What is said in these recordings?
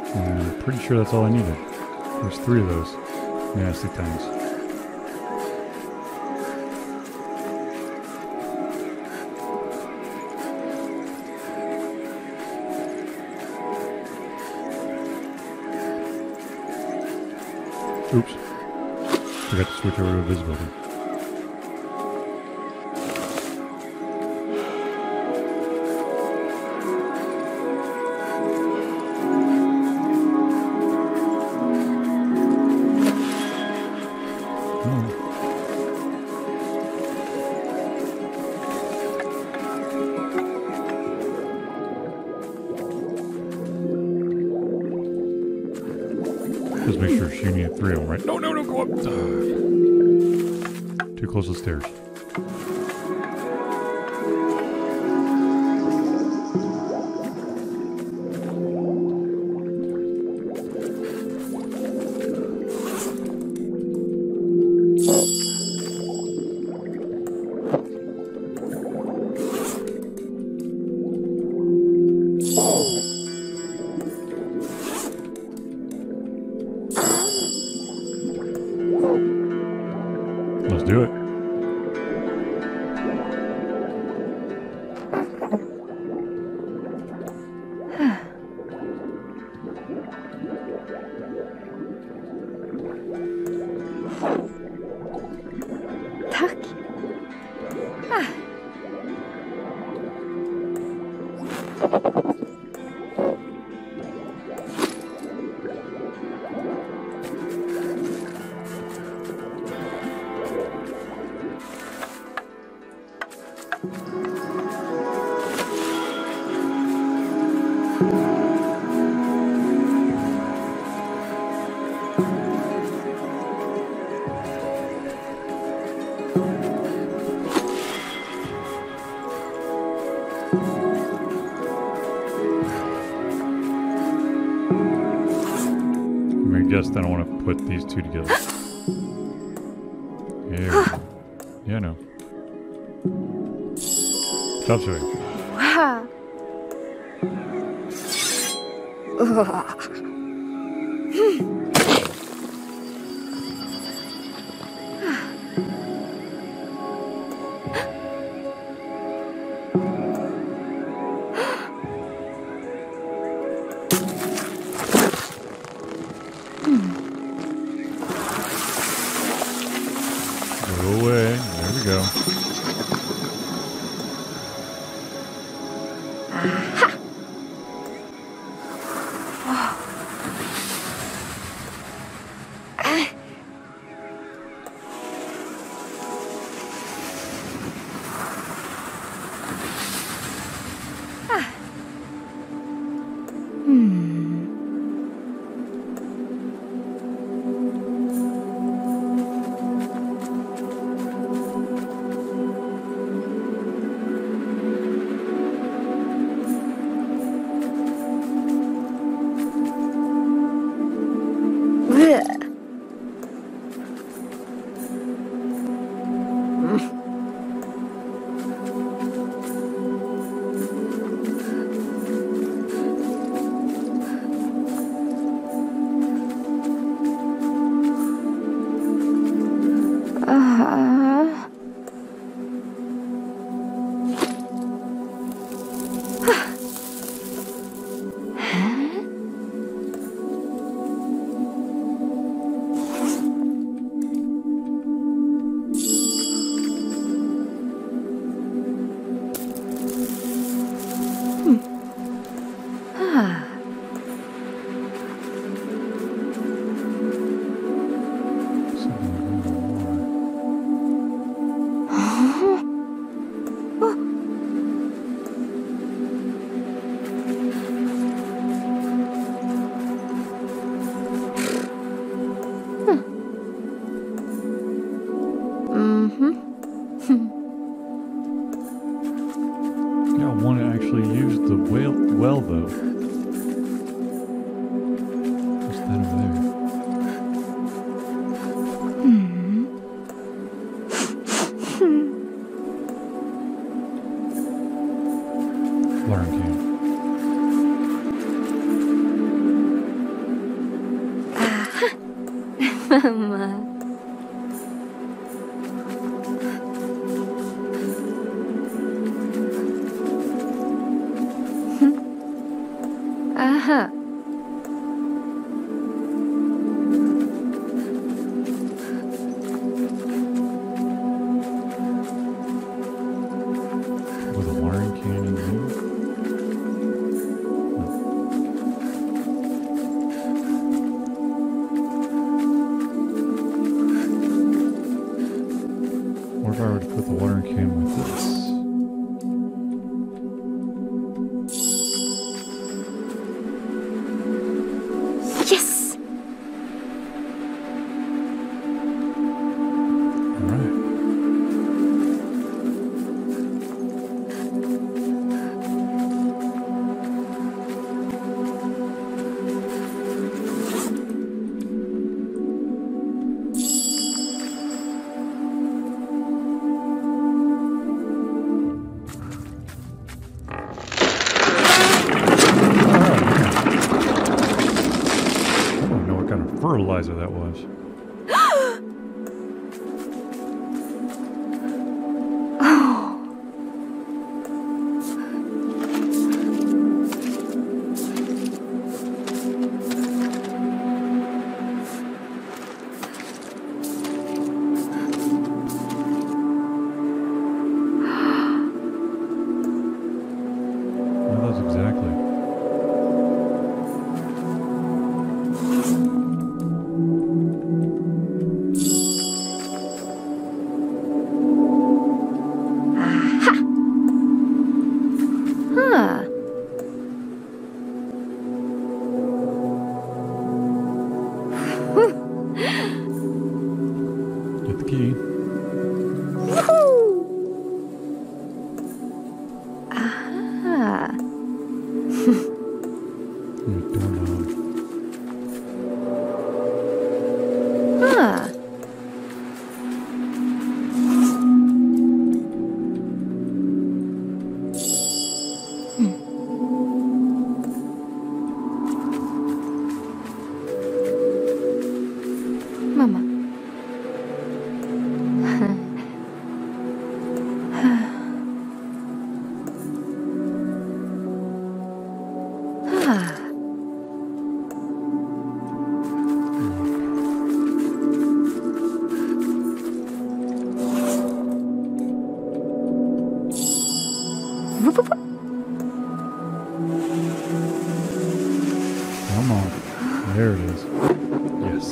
And I'm pretty sure that's all I needed. There's 3 of those nasty things. Oops. Forgot to switch over to invisibility. Just make sure she needed 3 of them, right? No, no, no, go up! Too close to the stairs. Let's do it. Tack. Ah. I guess I don't want to put these 2 together. Yeah. Yeah, no. Stop showing. Wow. Ugh. Go away. There we go. Aha. Mama. Aha. With a wiring can in here? What if I were to put the watering can with this? Yes! Alright. Fertilizer that was. Well, that's exactly. Huh. Get the key. Woohoo! Aha. Doorknob. Huh. Mama. Come on. There it is. Yes.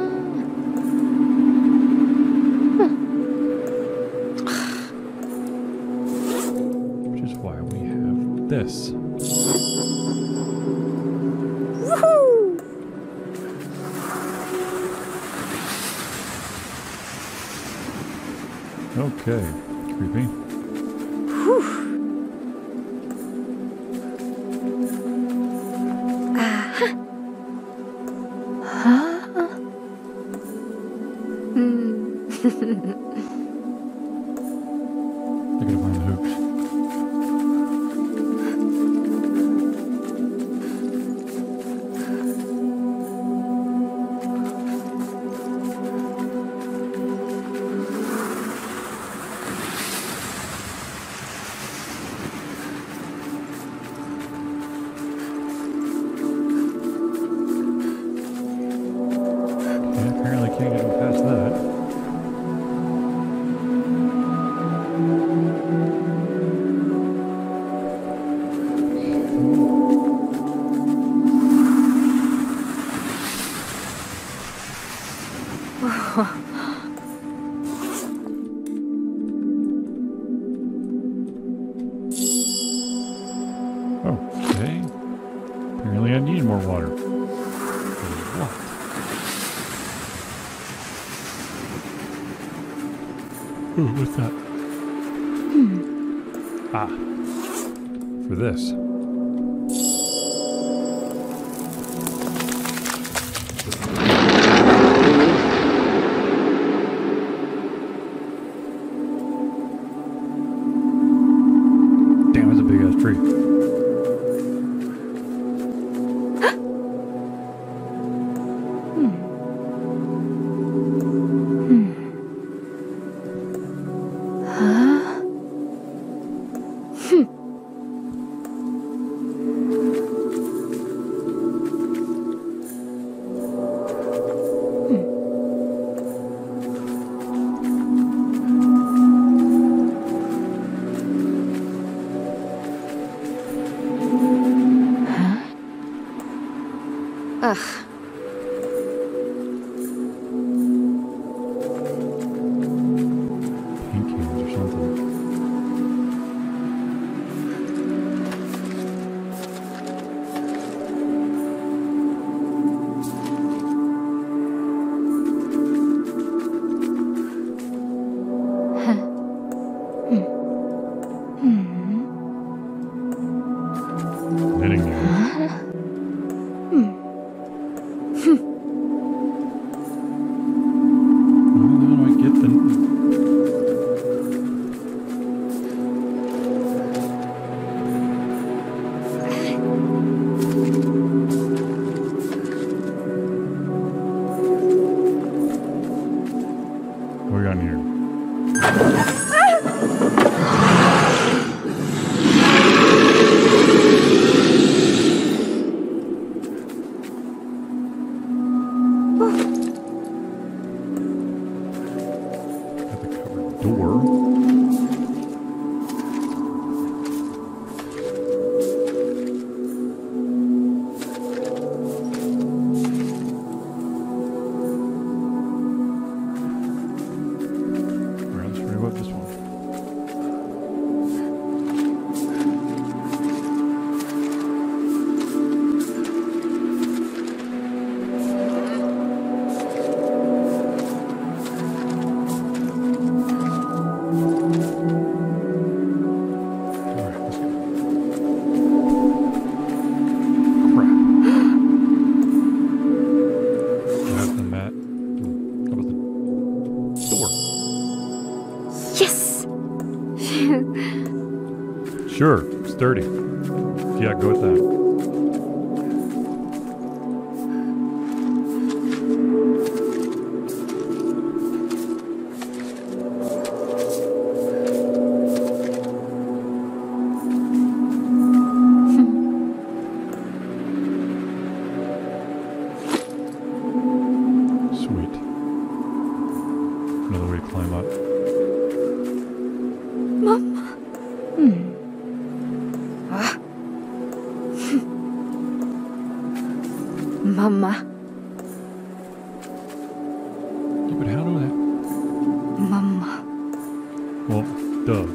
Which is why we have this. Woohoo! Okay. Creepy. Whew. Aha. Huh? I gotta find the hoops. Okay, apparently can't get him past that. Okay. Apparently I need more water. For what? Ooh, what's that? Ah. For this. Damn, it's a big ass tree. Ugh. Paint cans or something. Knitting needle. How do I get the... What we got in here? Got the covered door. Alright, let's read about this one. Alright, let's go. Crap. I have the mat. How about the door? Yes! Sure, sturdy. Yeah, go with that. Sweet. Another way to climb up. Mama. Ah. Mama. Yeah, but how do that? Mama. Well, duh.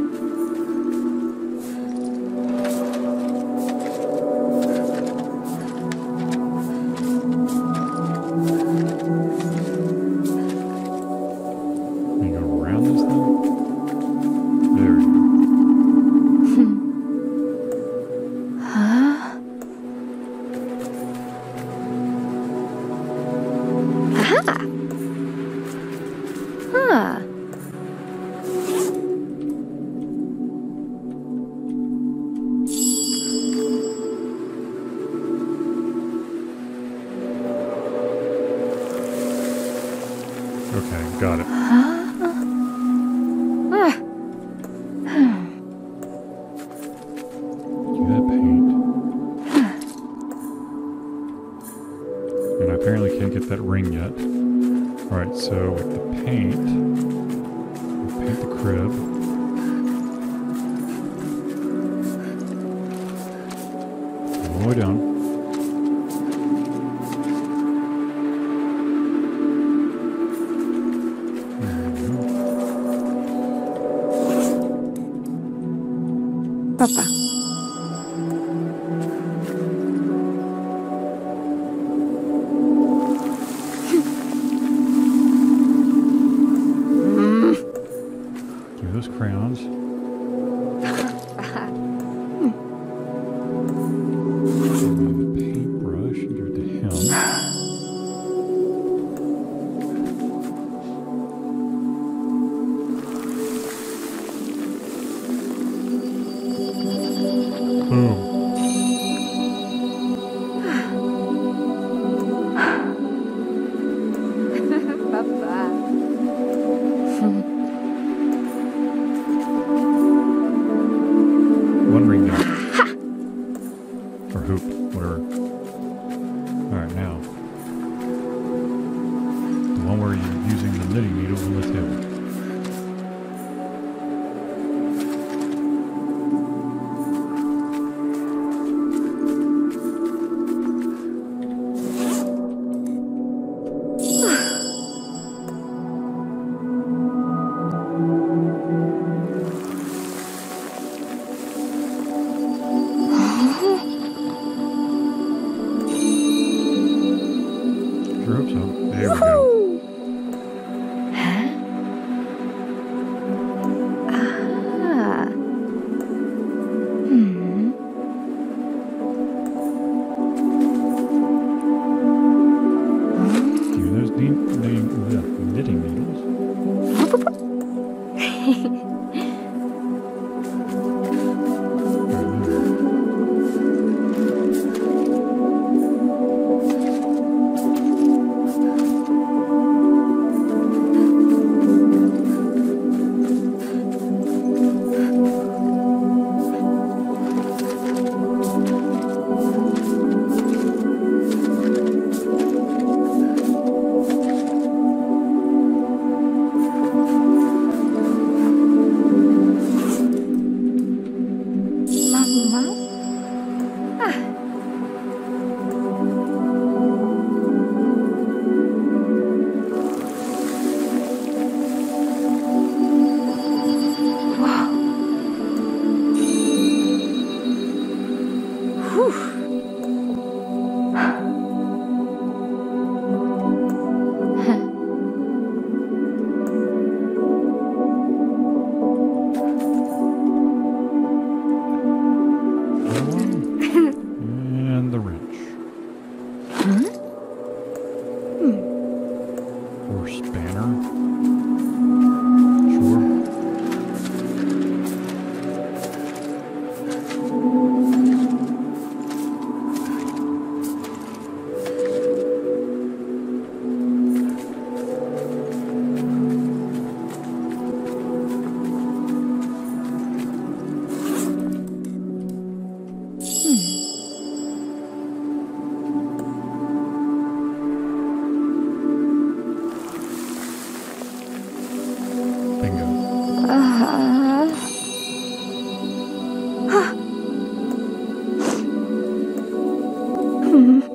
Can you go around this thing? There we go. Huh? Aha! Huh. Okay, got it. You had paint. And I apparently can't get that ring yet. Alright, so with the paint, we'll paint the crib. All the way down. Papa. Do those crayons. The paintbrush, give it to him. Boom. Papa. One ring down. Or hoop, whatever. Alright, now. The one where you're using the knitting needle on the table. sure hope so. There we go. Woohoo! Huh? Ah. Hmm. Give me those knitting needles. Mama? Ah. Wow. Whew. Huh. And the wrench. Huh? Or spanner. Sure. Bingo. Hmm.